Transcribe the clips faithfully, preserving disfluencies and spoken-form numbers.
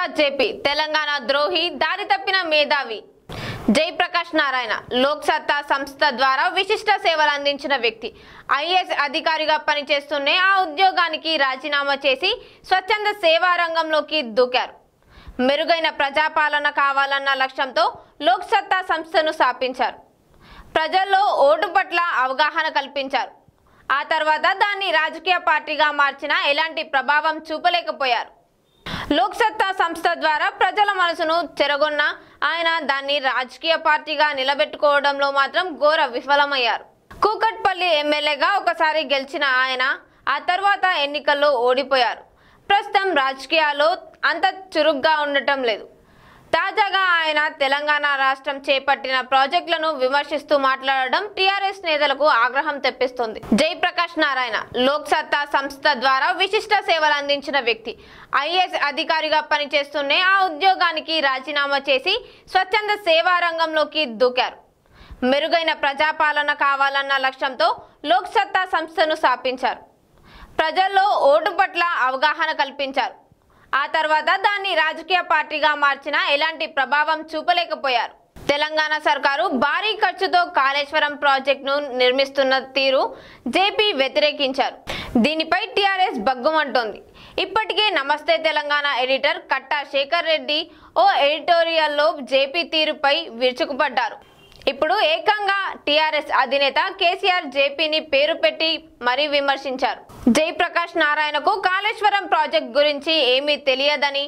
Loksatta JP Telangana ద్రోహి దారి తప్పిన మేధావి జయప్రకాష్ నారాయణ లోక్సత్తా సంస్థ ద్వారా విశిష్ట సేవలు అందించిన వ్యక్తి. ఐఏఎస్ అధికారిగా పనిచేస్తూనే ఆ ఉద్యోగానికి రాజీనామా చేసి స్వచ్ఛంద సేవా రంగంలోకి దూకారు. మెరుగైన ప్రజాపాలన కావాలన్న లక్ష్యంతో లోక్సత్తా సంస్థను స్థాపించారు. ప్రజల్లో ఓటు పట్ల అవగాహన కల్పించారు. ఆ తర్వాత దాన్ని రాజకీయ పార్టీగా మార్చినా ఎలాంటి ప్రభావం చూపలేకపోయారు. లోక్సత్తా సంస్థ ద్వారా ప్రజల మనసును చెరగొన్న ఆయన దాన్ని రాజకీయ పార్టీగా నిలబెట్టుకోవడంలో మాత్రం ఘోర విఫలమయ్యారు. కూకట్పల్లి ఎమ్మెల్యేగా ఒకసారి గెలిచిన ఆయన ఆ తర్వాత ఎన్నికల్లో ఓడిపోయారు. ప్రస్తుతం రాజకీయాల్లో అంత చురుగ్గా ఉండటం లేదు. తాజాగా ఆయన తెలంగాణ రాష్ట్రం చేపట్టిన ప్రాజెక్టులను విమర్శిస్తూ మాట్లాడడం టీఆర్ఎస్ నేతలకు ఆగ్రహం తెప్పిస్తుంది. జయప్రకాష్ నారాయణ లోక్సత్తా సంస్థ ద్వారా విశిష్ట సేవలు అందించిన వ్యక్తి. ఐఏఎస్ అధికారిగా పనిచేస్తూనే ఆ ఉద్యోగానికి రాజీనామా చేసి స్వచ్ఛంద సేవా రంగంలోకి దూకారు. మెరుగైన ప్రజాపాలన కావాలన్న లక్ష్యంతో లోక్సత్తా సంస్థను స్థాపించారు. ప్రజల్లో ఓటు పట్ల అవగాహన కల్పించారు. ఆ తర్వాత దాన్ని రాజకీయ పార్టీగా మార్చినా ఎలాంటి ప్రభావం చూపలేకపోయారు. తెలంగాణ సర్కారు భారీ ఖర్చుతో కాళేశ్వరం ప్రాజెక్టును నిర్మిస్తున్న తీరు జేపీ వ్యతిరేకించారు. దీనిపై టీఆర్ఎస్ బగ్గుమంటోంది. ఇప్పటికే నమస్తే తెలంగాణ ఎడిటర్ కట్టా శేఖర్ రెడ్డి ఓ ఎడిటోరియల్లో జేపీ తీరుపై విరుచుకుపడ్డారు. ఇప్పుడు ఏకంగా టీఆర్ఎస్ అధినేత కేసీఆర్ జేపీని పేరు పెట్టి మరీ విమర్శించారు. జయప్రకాష్ నారాయణకు కాళేశ్వరం ప్రాజెక్ట్ గురించి ఏమీ తెలియదని,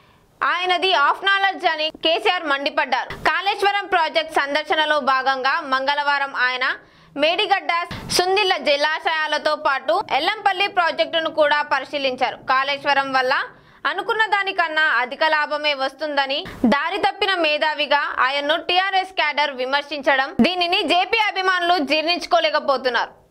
ఆయనది ఆఫ్ నాలెడ్జ్ అని కేసీఆర్ మండిపడ్డారు. కాళేశ్వరం ప్రాజెక్ట్ సందర్శనలో భాగంగా మంగళవారం ఆయన మేడిగడ్డ, సుందిళ్ల జలాశయాలతో పాటు ఎల్లంపల్లి ప్రాజెక్టును కూడా పరిశీలించారు. కాళేశ్వరం వల్ల అనుకున్న దానికన్నా అధిక లాభమే వస్తుందని దారి తప్పిన మేధావిగా ఆయన్ను టీఆర్ఎస్ క్యాడర్ విమర్శించడం, దీనిని జేపీ అభిమానులు జీర్ణించుకోలేకపోతున్నారు.